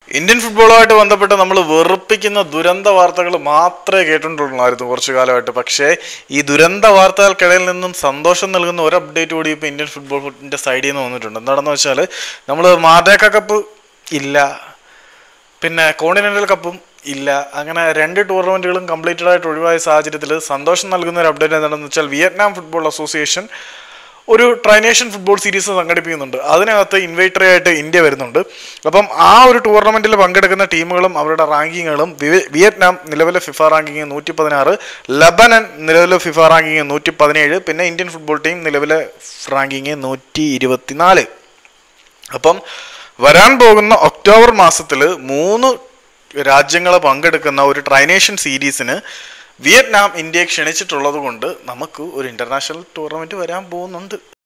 Indian ഫുട്ബോളുമായിട്ട് ബന്ധപ്പെട്ട് നമ്മൾ വെറുപ്പിക്കുന്ന ദുരന്ത വാർത്തകൾ മാത്രമേ കേട്ടിട്ടുള്ളായിരുന്നു കുറച്ചു കാലമായിട്ട്. പക്ഷേ ഈ ദുരന്ത വാർത്തകൾക്കിടയിൽ നിന്നും സന്തോഷം നൽകുന്ന ഒരു അപ്ഡേറ്റ് കൂടി ഇപ്പോൾ ഇന്ത്യൻ ഫുട്ബോളിൻ്റെ സൈഡിൽ നിന്ന് വന്നിട്ടുണ്ട്. എന്താണെന്ന് വെച്ചാൽ നമ്മൾ മാർഡേക്ക കപ്പ് ഇല്ല, പിന്നെ കോണ്ടിനെൻ്റൽ കപ്പും ഇല്ല, അങ്ങനെ 2 ടൂർണമെൻറ്റുകളും കംപ്ലീറ്റഡ് ആയിട്ട് ഒഴിവായ സാഹചര്യത്തിൽ സന്തോഷം നൽകുന്ന ഒരു അപ്ഡേറ്റ് എന്താണെന്ന് വെച്ചാൽ വിയറ്റ്നാം ഫുട്ബോൾ അസോസിയേഷൻ ഒരു ട്രൈനേഷൻ ഫുട്ബോൾ സീരീസ് സംഘടിപ്പിക്കുന്നുണ്ട്. അതിനകത്ത് ഇൻവൈറ്ററി ആയിട്ട് ഇന്ത്യ വരുന്നുണ്ട്. അപ്പം ആ ഒരു ടൂർണമെൻറ്റിൽ പങ്കെടുക്കുന്ന ടീമുകളും അവരുടെ റാങ്കിങ്ങുകളും വിയറ്റ്നാം നിലവിലെ ഫിഫ റാങ്കിങ് 116, ലബനൻ നിലവിലെ ഫിഫ റാങ്കിങ് 117, പിന്നെ ഇന്ത്യൻ ഫുട്ബോൾ ടീം നിലവിലെ റാങ്കിങ് 124. അപ്പം വരാൻ പോകുന്ന ഒക്ടോബർ മാസത്തിൽ 3 രാജ്യങ്ങൾ പങ്കെടുക്കുന്ന ഒരു ട്രൈനേഷൻ സീരീസിന് വിയറ്റ്നാം ഇന്ത്യയെ ക്ഷണിച്ചിട്ടുള്ളത് കൊണ്ട് നമുക്ക് ഒരു ഇൻ്റർനാഷണൽ ടൂർണമെൻറ്റ് വരാൻ പോകുന്നുണ്ട്.